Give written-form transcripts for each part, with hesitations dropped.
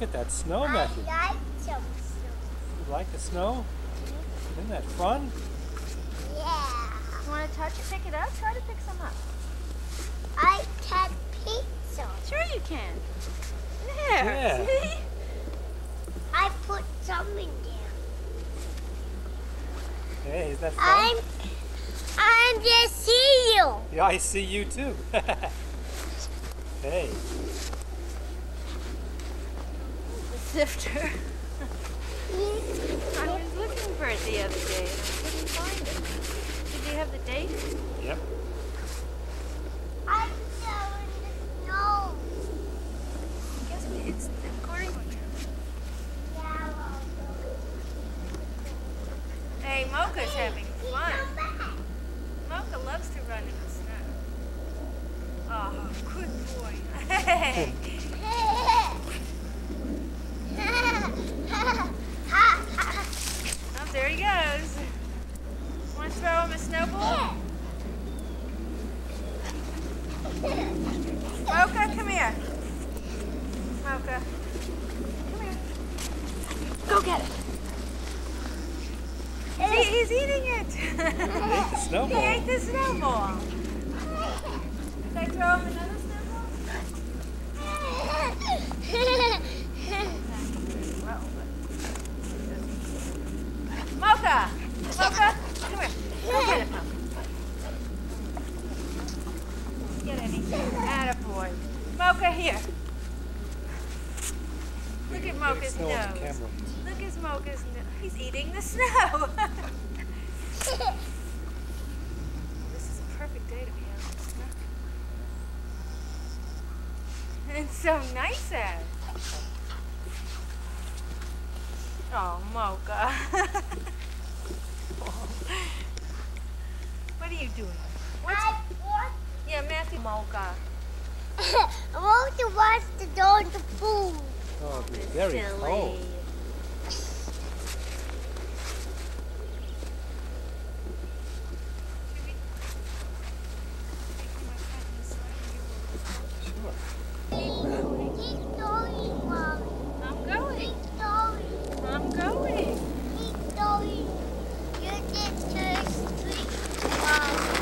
Look at that snow, Matthew. I like some snow. You like the snow? Isn't that fun? Yeah. You want to touch it? Pick it up? Try to pick some up. I can pick some. Sure you can. There. Yeah. See? I put some in there. Hey, is that fun? I'm just see you. Yeah, I see you too. Hey. The sifter. I was looking for it the other day and I couldn't find it. Did you have the date? Yep. I'm still in the snow. Guess it's according to Yellow. Hey, Mocha's having fun. Come back. Mocha loves to run in the snow. Oh, good boy. Hey. Oh, there he goes. Want to throw him a snowball? Mocha, come here. Mocha. Come here. Go get it. He's eating it. He ate the snowball. He ate the snowball. Should I throw him another snowball? Mocha! Mocha! Come here. Go get it, Mocha. Get anything. Attaboy. Mocha, here. Look at Mocha's Snow on the nose. camera. Look at Mocha's nose. He's eating the snow. This is a perfect day to be out in the snow. It's so nice out. Oh, Mocha. What are you doing? Yeah, Matthew. Mocha. I want to watch the door in the pool. Oh, it'll be very cold. Sure. Keep going, Mommy. I'm going. Keep going. I'm going. Keep going. You did to street, Mommy.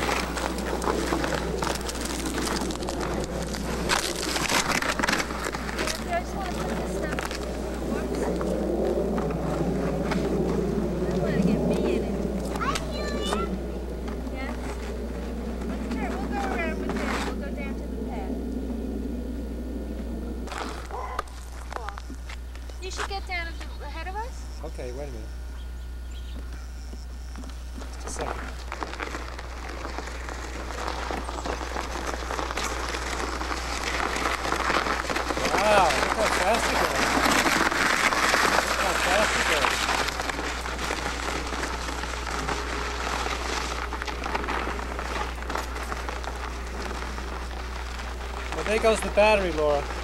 I just want to put this stuff. Whoops. I want to get me in it. I hear you. Yes? Sure, we'll go around with that. We'll go down to the path. You should get down ahead of us. Okay, wait a minute. Just a second. Wow, look how fast it goes. Look how fast it goes. Well, there goes the battery, Laura.